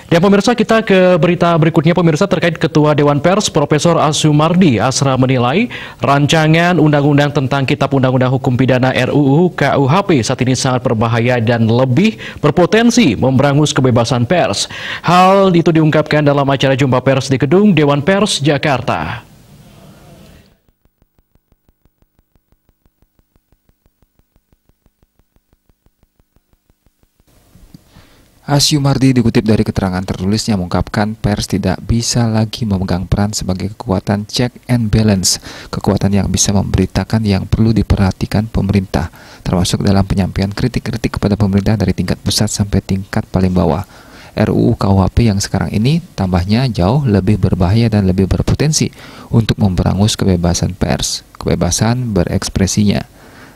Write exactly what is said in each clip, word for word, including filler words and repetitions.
Dan pemirsa, kita ke berita berikutnya pemirsa terkait Ketua Dewan Pers Profesor Asumardi Asra menilai rancangan undang-undang tentang Kitab Undang-Undang Hukum Pidana R U U K U H P saat ini sangat berbahaya dan lebih berpotensi memberangus kebebasan pers. Hal itu diungkapkan dalam acara jumpa pers di Gedung Dewan Pers Jakarta. Asumardi dikutip dari keterangan tertulisnya mengungkapkan pers tidak bisa lagi memegang peran sebagai kekuatan check and balance, kekuatan yang bisa memberitakan yang perlu diperhatikan pemerintah, termasuk dalam penyampaian kritik-kritik kepada pemerintah dari tingkat pusat sampai tingkat paling bawah. R U U K U H P yang sekarang ini tambahnya jauh lebih berbahaya dan lebih berpotensi untuk memberangus kebebasan pers, kebebasan berekspresinya.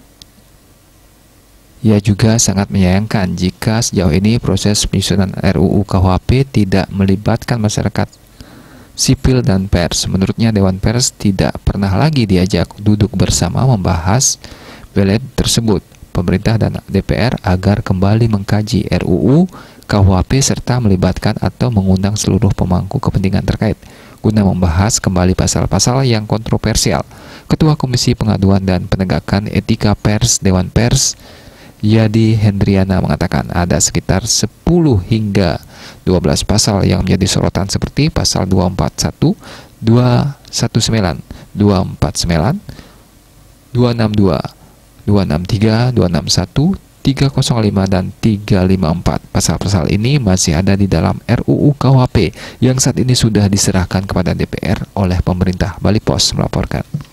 Ia juga sangat menyayangkan jika sejauh ini proses penyusunan R U U K U H P tidak melibatkan masyarakat sipil dan pers. Menurutnya Dewan Pers tidak pernah lagi diajak duduk bersama membahas belet tersebut. Pemerintah dan D P R agar kembali mengkaji R U U K U H P serta melibatkan atau mengundang seluruh pemangku kepentingan terkait guna membahas kembali pasal-pasal yang kontroversial. Ketua Komisi Pengaduan dan Penegakan Etika Pers Dewan Pers Yadi Hendriana mengatakan ada sekitar sepuluh hingga dua belas pasal yang menjadi sorotan seperti pasal dua ratus empat puluh satu, dua ratus sembilan belas, dua ratus empat puluh sembilan, dua ratus enam puluh dua, dua ratus enam puluh tiga, dua ratus enam puluh satu, tiga ratus lima, dan tiga ratus lima puluh empat. Pasal-pasal ini masih ada di dalam R U U K U H P yang saat ini sudah diserahkan kepada D P R oleh pemerintah. Bali Pos melaporkan.